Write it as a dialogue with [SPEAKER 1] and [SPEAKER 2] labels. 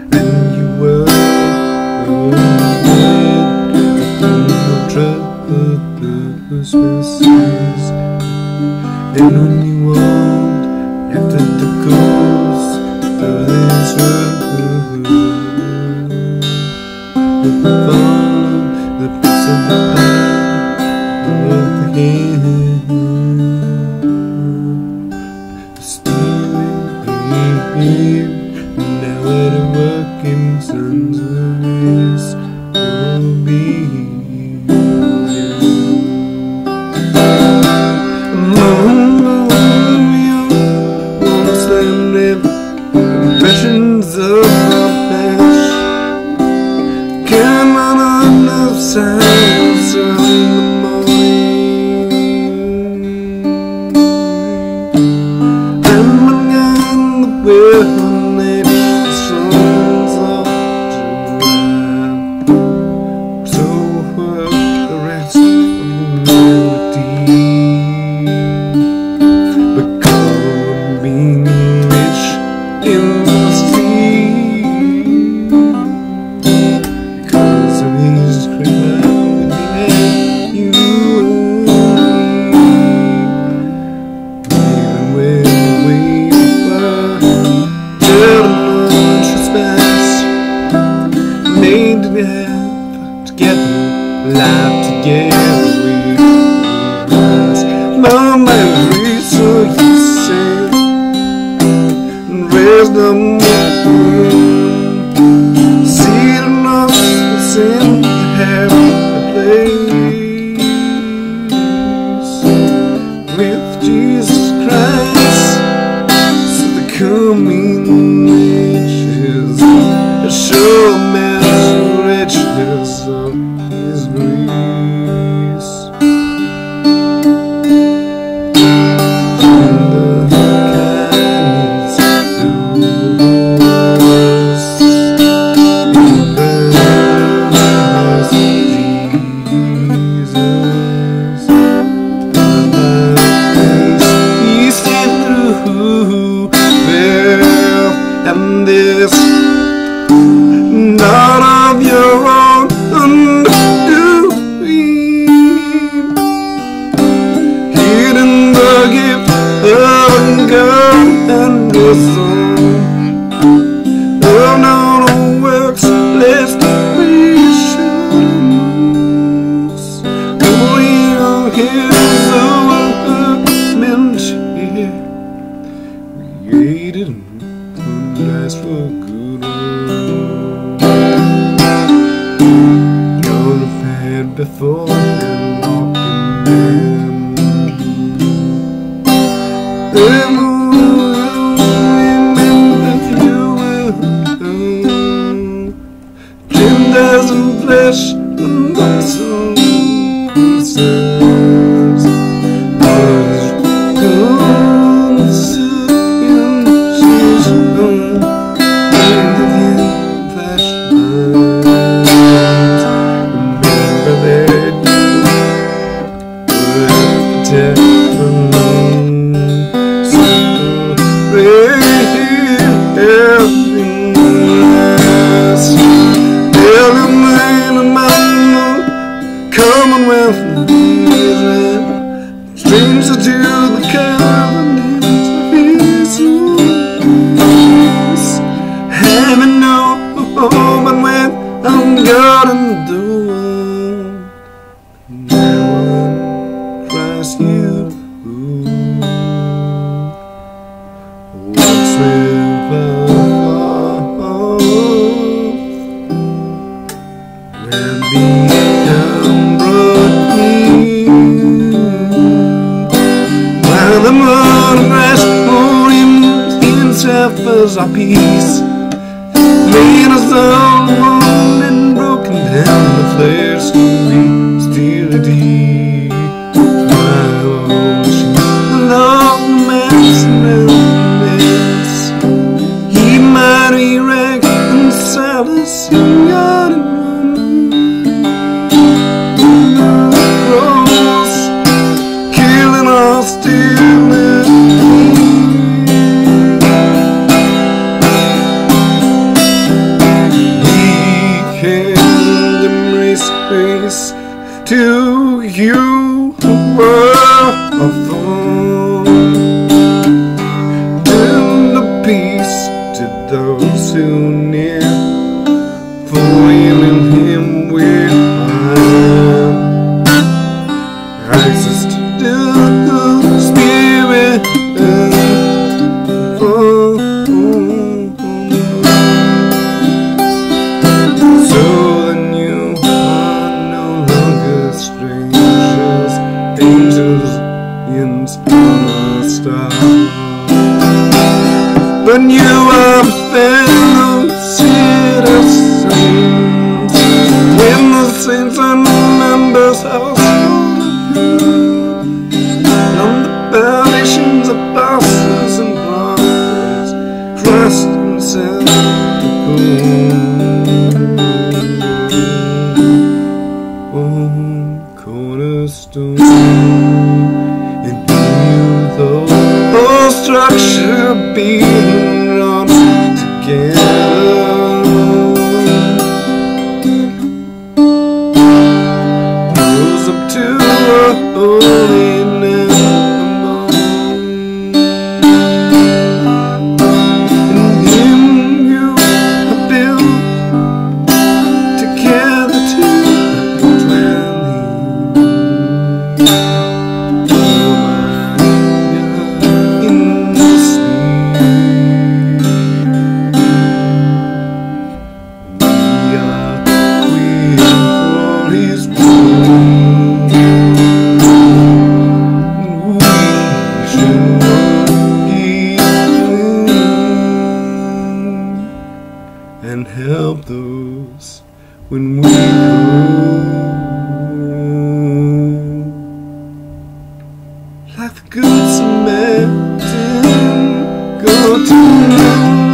[SPEAKER 1] and you were Christmases, and when you want after the ghost of this room, and follow the piece of the pie of the hand, stealing here, now that a working sons of his will be. Impressions of our past, come on enough signs of the morning, and when on the world when the songs of July, so hurt the rest of humanity, because being rich in the sea, because of his crown behind you and me, even when we were turning on trespass, made to have together, life together, we rise. Mom, I'm free, so you say. Raise the moon, sealing us in heaven a place with Jesus Christ. So the coming ages show measure richness of His grace. And this not of your own undoing, hidden the gift of God and His Son, of no works lest we should lose, going on His workmanship, created last for good old. Gone ahead before and walking them. Remember you will trimmed as in flesh and muscle serves. Commonwealth of Israel, stranger to the covenant of His ways, having no home and when I'm God and the world, now in Christ you once never fall and become the mud and grass for Himself as our peace, made us all alone and broken down the flares to be still deep. My ocean, along the mass and He mighty reconciled us in God and cross, killing us still. to you who were a fool. Tender peace to those who near, for in him we find access to the Spirit. So then you are no longer strangers, angels in a star, but you are fellow citizens in the saints and members' household on the foundations of apostles and prophets, Christ himself the cornerstone, and in you the whole structure being run together goes up to a holiness. In him you are built together to a dwelling. In the Spirit we are waiting for his word. We shall heal and help those when we go. Like the good Samaritan, go to